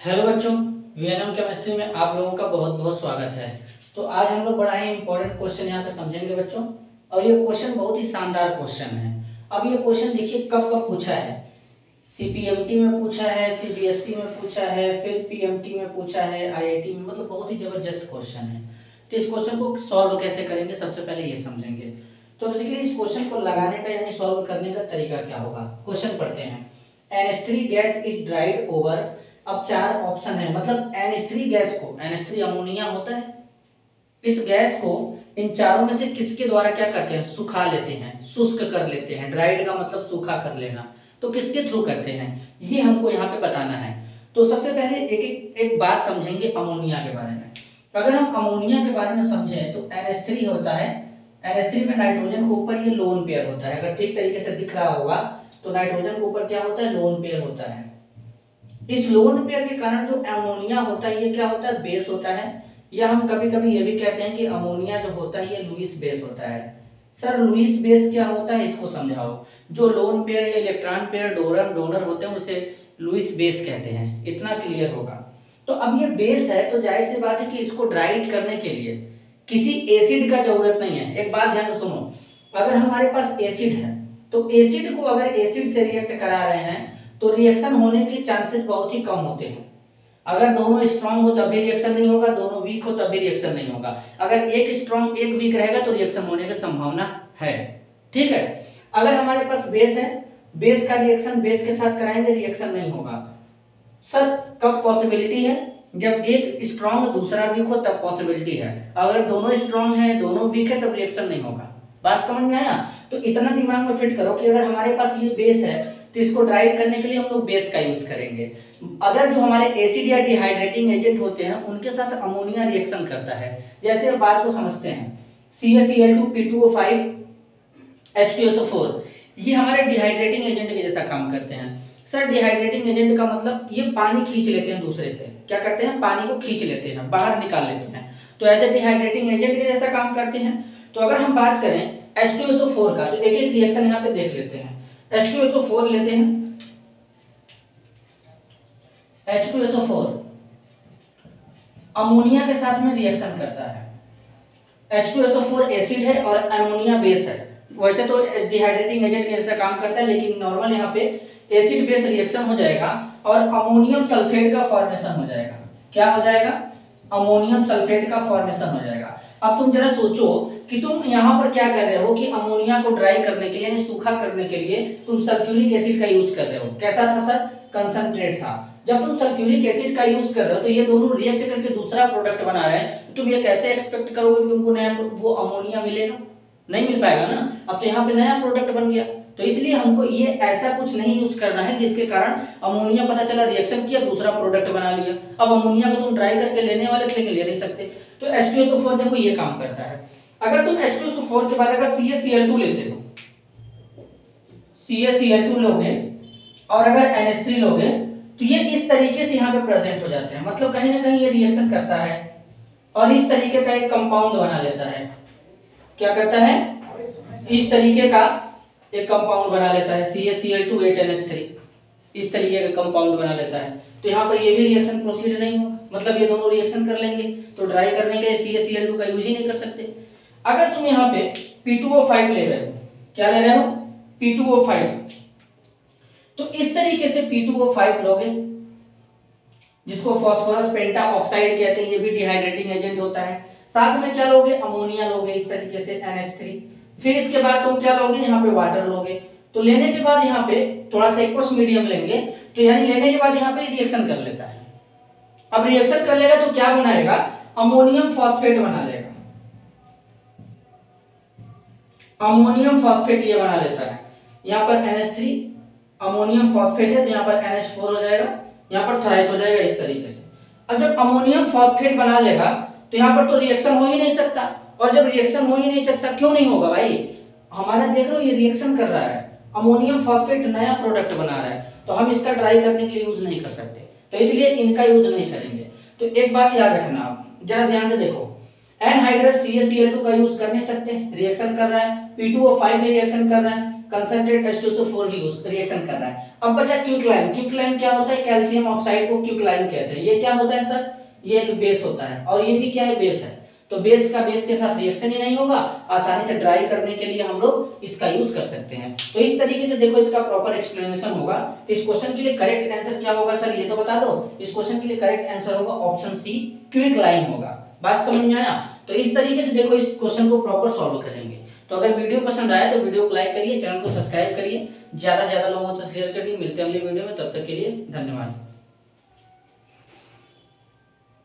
Hello बच्चों, VNM chemistry में आप लोगों का बहुत बहुत स्वागत है। तो आज हम लोग बड़ा ही इंपॉर्टेंट क्वेश्चन यहाँ पे समझेंगे बच्चों, और ये क्वेश्चन बहुत ही शानदार क्वेश्चन है। अब ये क्वेश्चन देखिए कब कब पूछा है। सीपीएमटी में पूछा है, सीबीएसई में पूछा है, फिर पीएमटी में पूछा है, आईआईटी में, मतलब बहुत ही जबरदस्त क्वेश्चन है। तो इस क्वेश्चन को सॉल्व कैसे करेंगे सबसे पहले ये समझेंगे। तो बेसिकली इस क्वेश्चन को लगाने का यानी सॉल्व करने का तरीका क्या होगा, क्वेश्चन पढ़ते हैं। NH3 gas is dried over. अब चार ऑप्शन है, मतलब NH3 गैस को, NH3 अमोनिया होता है, इस गैस को इन चारों में से किसके द्वारा क्या करते हैं, सुखा लेते हैं, शुष्क कर लेते हैं। ड्राइड का मतलब सूखा कर लेना, तो किसके थ्रू करते हैं ये हमको यहाँ पे बताना है। तो सबसे पहले एक बात समझेंगे अमोनिया के बारे में। अगर हम अमोनिया के बारे में समझें तो NH3 होता है, NH3 में नाइट्रोजन के ऊपर ये लोन पेयर होता है। अगर ठीक तरीके से दिख रहा होगा तो नाइट्रोजन के ऊपर क्या होता है, लोन पेयर होता है। इस लोन पेयर के कारण जो अमोनिया होता है ये क्या होता है, बेस होता है। या हम कभी कभी ये भी कहते हैं कि अमोनिया जो होता है ये लुईस बेस होता है। सर लुईस बेस क्या होता है इसको समझाओ। जो लोन पेयर या इलेक्ट्रॉन पेयर डोनर होते हैं उसे लुईस बेस कहते हैं, इतना क्लियर होगा। तो अब ये बेस है तो जाहिर सी बात है कि इसको ड्राइड करने के लिए किसी एसिड का जरूरत नहीं है। एक बात ध्यान से सुनो, अगर हमारे पास एसिड है तो एसिड को अगर एसिड से रिएक्ट करा रहे हैं तो रिएक्शन होने के चांसेस बहुत ही कम होते हैं। अगर दोनों स्ट्रांग हो तब भी रिएक्शन नहीं होगा, दोनों वीक हो तब भी रिएक्शन नहीं होगा। अगर एक स्ट्रांग एक वीक रहेगा तो रिएक्शन होने की संभावना है। ठीक है, अगर हमारे पास बेस है, बेस का रिएक्शन बेस के साथ कराएंगे, रिएक्शन नहीं होगा। सर कब पॉसिबिलिटी है, जब एक स्ट्रांग दूसरा वीक हो तब पॉसिबिलिटी है। अगर दोनों स्ट्रांग है दोनों वीक है तब रिएक्शन नहीं होगा। बात समझ में आया। तो इतना दिमाग में फिट करो कि अगर हमारे पास ये बेस है तो इसको ड्राइड करने के लिए हम लोग बेस का यूज करेंगे। अगर जो हमारे एसिड या डिहाइड्रेटिंग एजेंट होते हैं उनके साथ अमोनिया रिएक्शन करता है, जैसे अब बात को समझते हैं। CaCl2 P2O5 H2SO4 ये हमारे डिहाइड्रेटिंग एजेंट के जैसा काम करते हैं। सर डिहाइड्रेटिंग एजेंट का मतलब ये पानी खींच लेते हैं दूसरे से, क्या करते हैं, पानी को खींच लेते हैं, बाहर निकाल लेते हैं। तो ऐसे डिहाइड्रेटिंग एजेंट के जैसा काम करते हैं। तो अगर हम बात करें H2SO4 का तो एक एक रिएक्शन यहाँ पे देख लेते हैं। H2SO4 लेते हैं, H2SO4 अमोनिया के साथ में रिएक्शन करता है। H2SO4 एसिड है और अमोनिया बेस है। वैसे तो डिहाइड्रेटिंग एजेंट के जैसा काम करता है, लेकिन नॉर्मल यहाँ पे एसिड बेस रिएक्शन हो जाएगा और अमोनियम सल्फेट का फॉर्मेशन हो जाएगा। क्या हो जाएगा, अमोनियम सल्फेट का फॉर्मेशन हो जाएगा। अब तुम जरा सोचो कि तुम यहाँ पर क्या कर रहे हो कि अमोनिया को ड्राई करने के लिए यानी सूखा करने के लिए तुम सल्फ्यूरिक एसिड का यूज कर रहे हो। कैसा था सर, कंसंट्रेट था। जब तुम सल्फ्यूरिक एसिड का यूज कर रहे हो तो ये दोनों रिएक्ट करके दूसरा प्रोडक्ट बना रहे हैं, तो तुम ये कैसे एक्सपेक्ट करोगे कि तुमको नया वो अमोनिया मिलेगा, नहीं मिल पाएगा ना। अब तो यहाँ पे नया प्रोडक्ट बन गया। तो इसलिए हमको ये ऐसा कुछ नहीं यूज करना है जिसके कारण अमोनिया पता चला रिएक्शन किया दूसरा प्रोडक्ट बना लिया। अब अमोनिया को तुम ड्राई करके लेने वाले थे, लेकिन ले नहीं सकते। तो H2SO4 देखो ये काम करता है। अगर तुम H2SO4 के बाद अगर CaCl2 लेते हो, CaCl2 लोगे और अगर NH3 लोगे तो ये इस तरीके से यहाँ पे प्रेजेंट हो जाते हैं। मतलब कहीं ना कहीं ये रिएक्शन करता है और इस तरीके का एक कंपाउंड बना लेता है। क्या करता है, इस तरीके का एक कंपाउंड बना लेता है, CaCl2 8NH3 इस तरीके का कंपाउंड बना लेता है। तो यहाँ पर ये भी रिएक्शन प्रोसीड नहीं हो, मतलब ये दोनों रिएक्शन कर लेंगे। तो ड्राई करने के लिए CaCl2 का यूज ही नहीं कर सकते। अगर तुम यहाँ पे P2O5 ले रहे हो, क्या ले रहे हो, P2O5, तो इस तरीके से P2O5 लोगे जिसको फास्फोरस पेंटा ऑक्साइड कहते हैं, ये भी डिहाइड्रेटिंग एजेंट होता है। साथ में क्या लोगे, अमोनिया लोगे इस तरीके से NH3। फिर इसके बाद तुम क्या लोगे, यहाँ पे वाटर लोगे। तो लेने के बाद यहाँ पे थोड़ा सा एक्वस मीडियम लेंगे, तो यानी लेने के बाद यहाँ पे रिएक्शन कर लेता है। अब रिएक्शन कर लेगा तो क्या बनाएगा, अमोनियम फॉस्फेट बना लेगा। अमोनियम फॉस्फेट ये बना लेता है। यहाँ पर NH3 अमोनियम फॉस्फेट है तो यहाँ पर NH4 हो जाएगा, यहाँ पर थ्राइस हो जाएगा इस तरीके से। अब जब अमोनियम फॉस्फेट बना लेगा तो यहाँ पर तो रिएक्शन हो ही नहीं सकता। और जब रिएक्शन हो ही नहीं सकता, क्यों नहीं होगा भाई, हमारा देख लो ये रिएक्शन कर रहा है, अमोनियम फॉस्फेट नया प्रोडक्ट बना रहा है, तो हम इसका ड्राई करने के लिए यूज नहीं कर सकते, तो इसलिए इनका यूज नहीं करेंगे। तो एक बात याद रखना, आप जरा ध्यान से देखो, एनहाइड्रस CaCl2 का यूज कर नहीं सकते, रिएक्शन कर रहा है। P2O5 भी रिएक्शन कर रहा है। कंसंट्रेट H2SO4 भी रिएक्शन कर रहा है। अब बचा क्विकलाइम। क्विकलाइम क्या होता है? कैल्शियम ऑक्साइड को क्विकलाइम कहते हैं। ये क्या होता है सर? ये एक बेस होता है और ये भी क्या है? बेस है। तो बेस का बेस के साथ रिएक्शन ही नहीं होगा, आसानी से ड्राई करने के लिए हम लोग इसका यूज कर सकते हैं। तो इस तरीके से देखो इसका प्रॉपर एक्सप्लेनेशन होगा। तो इस क्वेश्चन के लिए करेक्ट आंसर क्या होगा सर? ये तो बता दो। इस क्वेश्चन के लिए करेक्ट आंसर होगा ऑप्शन सी, क्विकलाइम होगा। बात समझ में आया? तो इस तरीके से देखो इस क्वेश्चन को प्रॉपर सॉल्व करेंगे। तो अगर वीडियो पसंद आया तो वीडियो को लाइक करिए, चैनल को सब्सक्राइब करिए, ज्यादा से ज्यादा लोगों तक शेयर करिए। मिलते हैं अगले वीडियो में, तब तक के लिए धन्यवाद।